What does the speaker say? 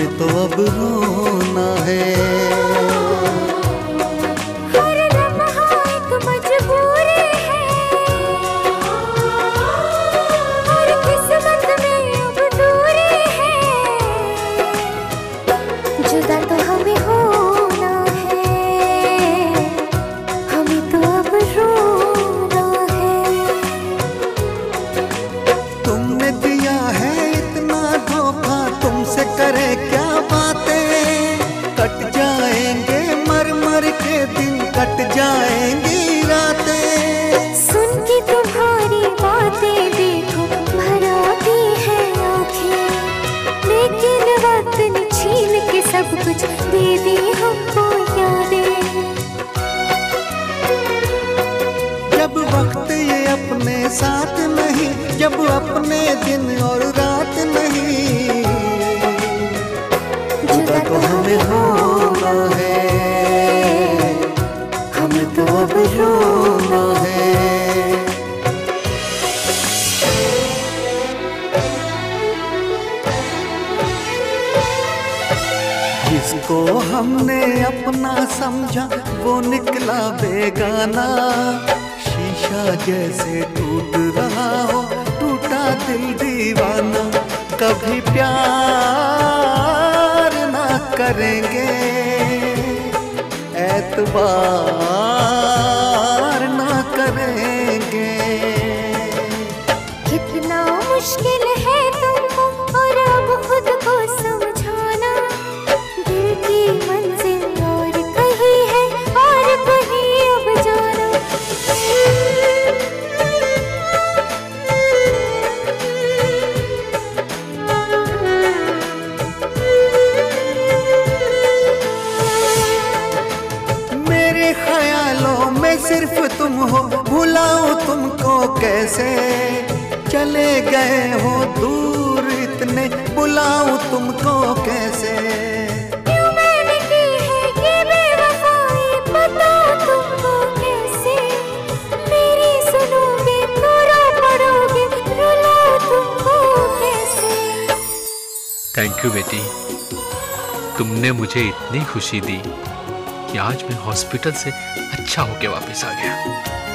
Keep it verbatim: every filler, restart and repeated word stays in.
तो अब रोना है। हर लम्हा एक मजबूरी है, हर किस्मत में अब दूरी है। जुदा तो हमें होना है, हमें तो अब रोना है। तुमने दिया है इतना धोखा, तुमसे करे क्या बातें। कट जाएंगे मर मर के दिन, कट जाएंगी रातें। सुन के तुम्हारी बातें देखो भर आती है आँखें, लेकिन वक्त ने छीन के सब कुछ दे दी हमको यादें। जब वक्त ये अपने साथ नहीं, जब अपने दिन और रात नहीं, जुदा तो हमें होना है, हमें तो अब रोना है। जिसको हमने अपना समझा वो निकला बेगाना। शीशा जैसे टूट रहा हो, टूटा दिल दीवाना। कभी प्यार ना करेंगे, एतबार ना करेंगे। कितना मुश्किल है तुमको और अब खुद को समझाना। दिल की मंजिल और कहीं है और कहीं अब जाना। मेरे ख्यालों में सिर्फ तुम हो, भुलाऊं तुमको कैसे। चले गए हो दूर इतने, बुलाऊं तुमको कैसे। क्यों मैंने की है ये बेवफाई, बताओ तुमको कैसे। मेरी सुनोगे तो रो पड़ोगे, रुलाऊं तुमको कैसे। थैंक यू बेटी, तुमने मुझे इतनी खुशी दी कि आज मैं हॉस्पिटल से अच्छा होके वापस आ गया।